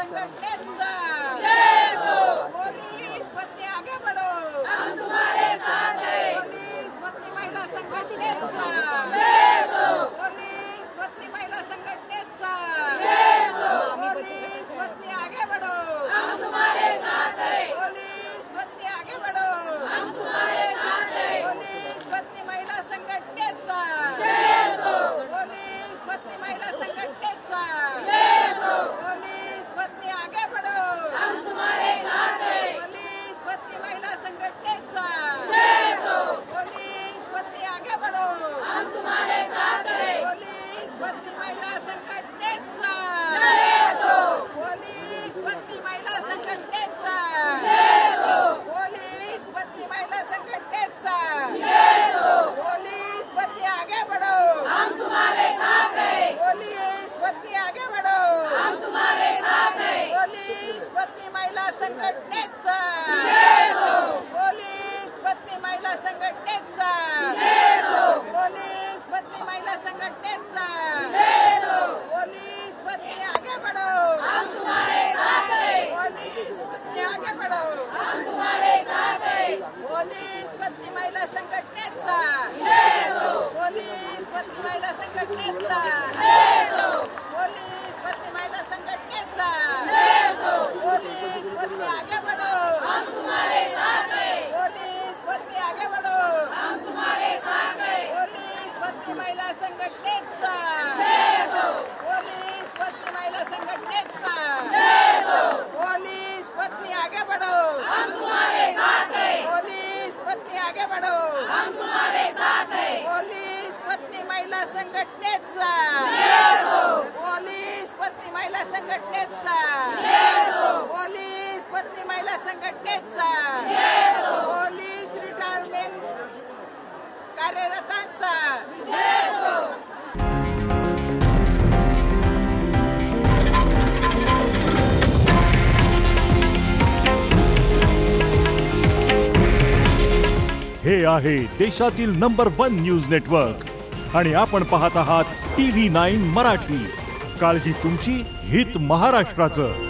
संघटनेचा पोलीस पत्नी आगे बढ़ो, हम तुम्हारे साथ हैं। पोलीस पत्नी महिला संघटनेचा पोलीस पत्नी महिला संघटनेचा पोलीस पत्नी आगे बढ़ो, हम तुम्हारे साथ हैं। पोलीस पत्नी आगे बढ़ो, हम तुम्हारे साथ हैं। पोलीस पत्नी महिला संघटनेचा पोलीस पत्नी महिला संघटनेचा पोलीस पत्नी आगे बढ़ो, हम तुम्हारे साथ हैं। पोलीस पत्नी महिला संघटनेचा पोलीस पत्नी आगे बढ़ो, हम तुम्हारे साथ हैं। पोलीस पत्नी महिला संघटनेचा पोलीस पत्नी महिला संघटनेचा पोलीस पत्नी महिला संघटनेचा पोलीस पत्नी आगे बढ़ो, हम तुम्हारे साथ हैं। पोलीस पत्नी आगे बढ़ो, हम तुम्हारे साथ हैं। पोलीस पत्नी महिला संघटनेचा पोलीस पत्नी महिला संघटनेचा पोलीस पत्नी महिला संघटनेचा पोलीस पत्नी आगे बढ़ो, हम तुम्हारे साथ हैं। पोलीस पत्नी आगे बढ़ो, हम तुम्हारे साथ हैं। पोलीस पत्नी महिला संघटनेचा पोलीस पत्नी महिला संघटनेचा पोलीस पत्नी महिला संघटनेचा पोलीस पत्नी आगे बढ़ो, हम तुम्हारे साथ हैं। पोलीस पत्नी आगे बढ़ो, हम तुम्हारे साथ हैं। पोलीस पत्नी महिला संघटनेचा पोलीस पत्नी महिला संघटनेचा पोलीस पत्नी आगे बढ़ो, हम तुम्हारे साथ हैं। पोलीस पत्नी आगे बढ़ो, हम तुम्हारे साथ हैं। पोलीस पत्नी महिला संघटनेचा पोलीस पत्नी महिला संघटनेचा पोलीस पत्नी महिला संघटनेचा पोलीस रिटायरमेंट कार्यरतांचा हे आहे देशातील नंबर 1 न्यूज नेटवर्क आणि आपण पाहत आहात TV9 मराठी. काळजी तुमची, हित महाराष्ट्राचं.